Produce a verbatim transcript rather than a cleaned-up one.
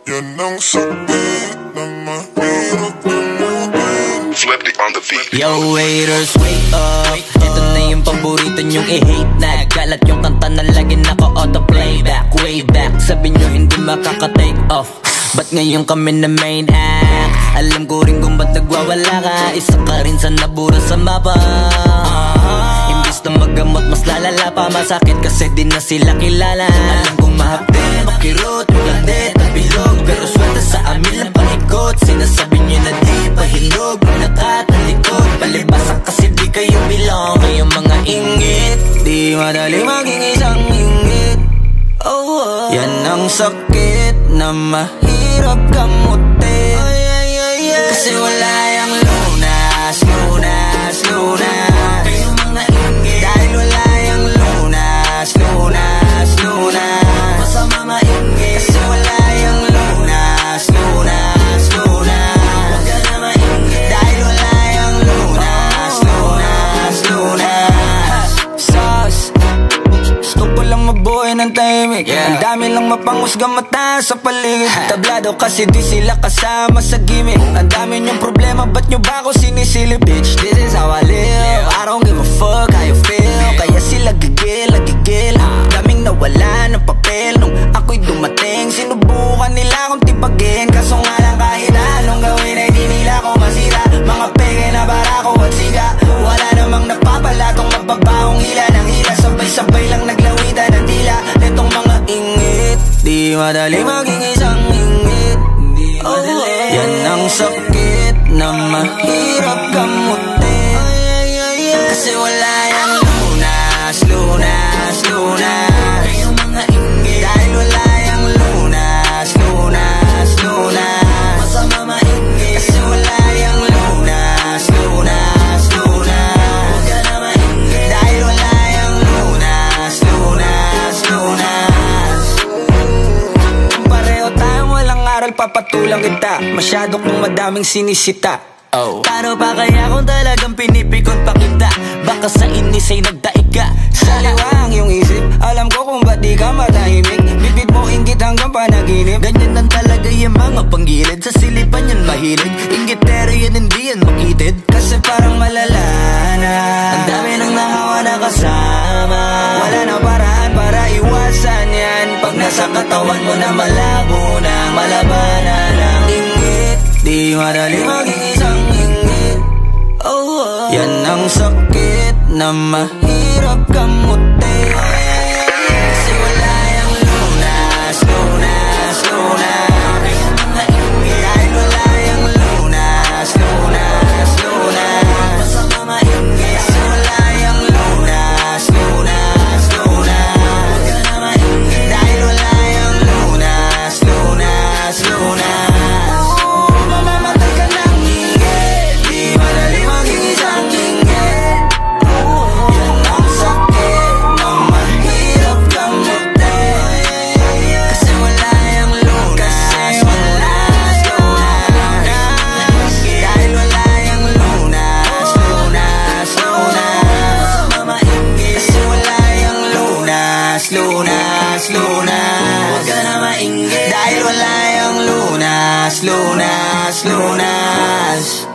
Yan ang sakit na mahirap gamutin. Flipped on the beat. Yo waiters, wake up. Ito na yung paborito nyong i-hate na. Galat yung kanta na lagi naka-auto-playback. Way back, sabi nyo hindi makaka-take off. Ba't ngayon kami na main act? Alam ko rin kung ba't nagwawala ka. Isa ka rin sa nabura sa mapa. uh-huh. Imbis na magamot mas lalala pa. Masakit kasi di na sila kilala. Alam kong mahapde, makirot, magandit at bilog. Pero swelta sa amin lang paikot. Sinasabi nyo na di pahinog. Nakatalikod, palibasa kasi di kayo bilong. Kayong mga ingit, di madali maging isang ingit. Oh, oh. Yan ang sakit na mahirap gamutin. Ay, ay, ay, ay. Kasi wala yung lunas, lunas, lunas. Kayong mga ingit, dahil wala yung lunas, lunas, lunas. Masama maingit, kasi wala yung lunas, lunas, lunas. Huwag ka na maingit, dahil wala yung lunas, lunas, lunas. Sauce, gusto ko lang mabuhay ng tahimik. Yeah. Ang dami lang mapangusgang mata sa paligid. Tablado kasi di sila kasama sa gimmick. Ang dami niyong problema, ba't nyo ba ako sinisilip? Bitch, this is how I live. I don't give a fuck how you feel. Kaya sila gigil, gigil. Daming nawala ng papel nung ako'y dumating. Sinubukan nila akong tipagin, kaso nga lang kahit anong gawin ay di nila ko masira. Mga peke na barako at siga. Wala namang napapala tong magbabawang hila ng hila. Sabay-sabay lang naglawitan ng dila. Netong mga ingit, di madali maging isang ingit. Oh, oh. Yan ang sakit na mahirap gamutin. Kasi wala yung lunas, lunas, lunas. Kayong mga ingit, dahil wala yung lunas, lunas, lunas. Masama maingit, kasi wala yung lunas, lunas, lunas. Huwag ka na maingit, dahil wala yung lunas, lunas, lunas. Pareho tayong walang aral, papatulang kita. Masyado kong madaming sinisita. Oh. Paano pa kaya kung talagang pinipikon pa kita? Baka sa inis ay nagdaig ka. Saliwang yung isip, alam ko kung ba't di ka matahimik. Bibig mo inggit hanggang panaginip. Ganyan lang talaga yung mga panggilid. Sa silipan yan mahilig. Inggitero yan, hindi yan makitid. Kasi parang malala na ang dami nang nahawa na kasama. Wala na paraan para iwasan yan. Pag nasa katawan mo na malabo na malabanan ng inggit, di madali maging isang ingit. Oh, oh. Yan ang sakit na mahirap gamutin. Kasi wala yung lunas, lunas, lunas. Kayong mga ingit, dahil wala yung lunas, lunas, lunas. Masama maingit, kasi wala yung lunas, lunas, lunas. Huwag ka na maingit, dahil wala yung lunas, lunas, lunas. Lunas, lunas. Huwag ka na maingit, dahil wala yung lunas, lunas, lunas.